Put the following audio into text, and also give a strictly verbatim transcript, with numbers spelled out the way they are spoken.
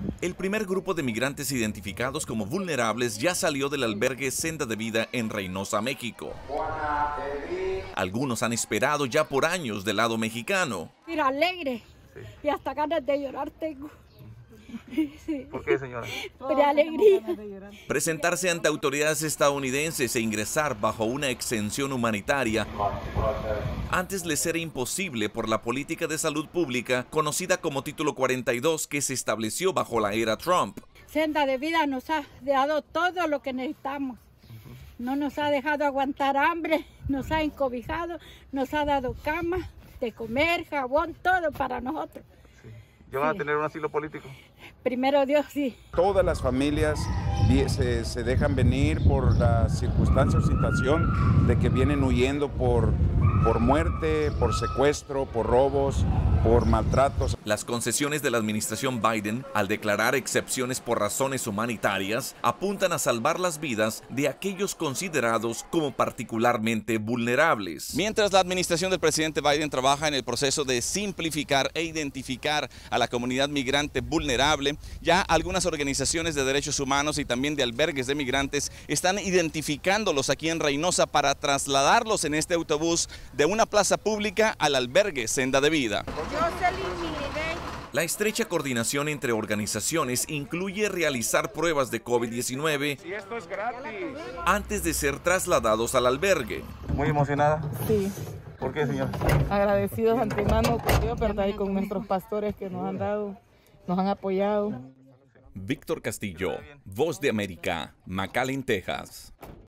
El primer grupo de migrantes identificados como vulnerables ya salió del albergue Senda de Vida en Reynosa, México. Algunos han esperado ya por años del lado mexicano. Mira, alegre. Sí. Y hasta ganas de llorar tengo. Sí. ¿Por qué, señora? De alegría. Presentarse ante autoridades estadounidenses e ingresar bajo una exención humanitaria antes les era imposible por la política de salud pública conocida como Título cuarenta y dos que se estableció bajo la era Trump. Senda de Vida nos ha dado todo lo que necesitamos. No nos ha dejado aguantar hambre, nos ha encobijado, nos ha dado cama, de comer, jabón, todo para nosotros. Sí. ¿Ya van sí. a tener un asilo político? Primero Dios, sí. Todas las familias se, se dejan venir por la circunstancia o situación de que vienen huyendo por, por muerte, por secuestro, por robos, por maltratos. Las concesiones de la administración Biden, al declarar excepciones por razones humanitarias, apuntan a salvar las vidas de aquellos considerados como particularmente vulnerables. Mientras la administración del presidente Biden trabaja en el proceso de simplificar e identificar a la comunidad migrante vulnerable, ya algunas organizaciones de derechos humanos y también de albergues de migrantes están identificándolos aquí en Reynosa para trasladarlos en este autobús de una plaza pública al albergue Senda de Vida. La estrecha coordinación entre organizaciones incluye realizar pruebas de COVID diecinueve y esto es gratis antes de ser trasladados al albergue. ¿Muy emocionada? Sí. ¿Por qué, señor? Agradecidos antemano con Dios, ¿verdad? Y con nuestros pastores que nos han dado, nos han apoyado. Víctor Castillo, Voz de América, McAllen, Texas.